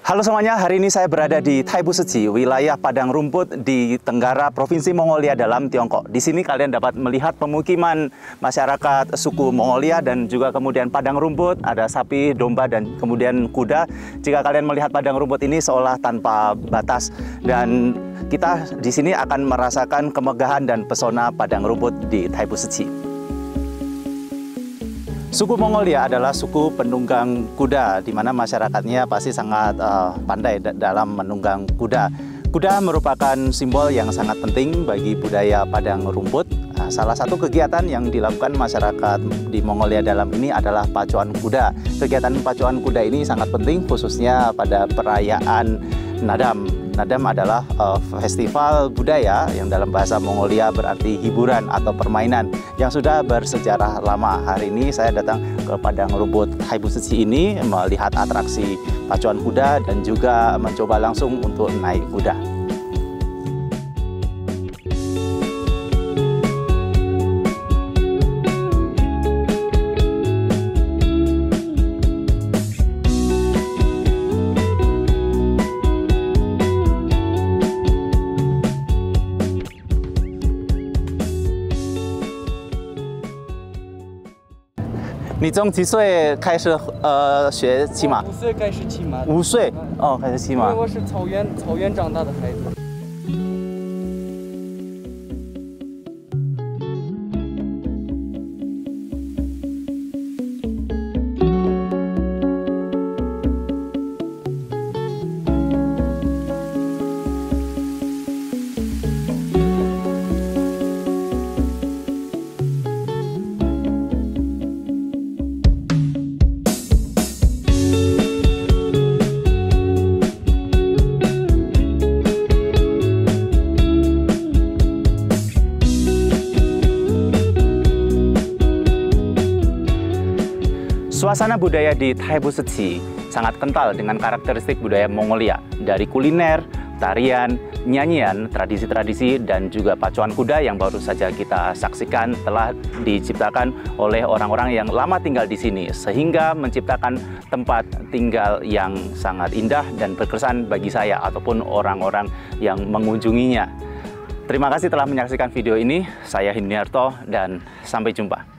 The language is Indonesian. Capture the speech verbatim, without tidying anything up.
Halo semuanya, hari ini saya berada di Taibu Seci, wilayah padang rumput di Tenggara, Provinsi Mongolia dalam Tiongkok. Di sini kalian dapat melihat pemukiman masyarakat suku Mongolia dan juga kemudian padang rumput, ada sapi, domba, dan kemudian kuda. Jika kalian melihat padang rumput ini seolah tanpa batas, dan kita di sini akan merasakan kemegahan dan pesona padang rumput di Taibu Seci. Suku Mongolia adalah suku penunggang kuda, di mana masyarakatnya pasti sangat uh, pandai dalam menunggang kuda. Kuda merupakan simbol yang sangat penting bagi budaya padang rumput. Nah, salah satu kegiatan yang dilakukan masyarakat di Mongolia dalam ini adalah pacuan kuda. Kegiatan pacuan kuda ini sangat penting, khususnya pada perayaan Nadam. Nadam adalah uh, festival budaya yang dalam bahasa Mongolia berarti hiburan atau permainan yang sudah bersejarah lama. Hari ini saya datang ke padang rumput Taibu Seci ini melihat atraksi pacuan kuda dan juga mencoba langsung untuk naik kuda.你从几岁开始呃学骑马？ 五岁开始骑马。 五岁哦，开始骑马。 因为我是草原草原长大的孩子。 Suasana budaya di Taibu Seci sangat kental dengan karakteristik budaya Mongolia, dari kuliner, tarian, nyanyian, tradisi-tradisi, dan juga pacuan kuda yang baru saja kita saksikan telah diciptakan oleh orang-orang yang lama tinggal di sini, sehingga menciptakan tempat tinggal yang sangat indah dan berkesan bagi saya ataupun orang-orang yang mengunjunginya. Terima kasih telah menyaksikan video ini. Saya Hindniarto dan sampai jumpa.